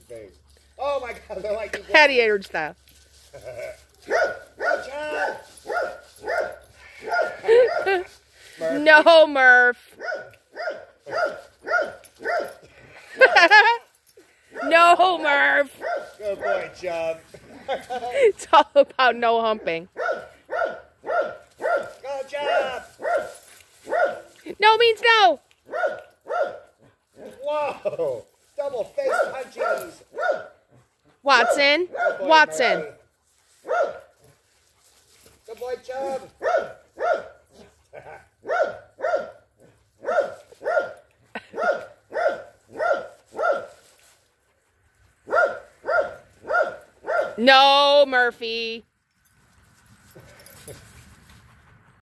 face. Oh my God, they're like gladiator style. Good job. No, Murph. No, Murph. Good boy, Chubb. It's all about no humping. Good job. No means no. Whoa. Double face punchies. Watson. Good boy, Watson. Murphy. Good boy, Chubb. No, Murphy.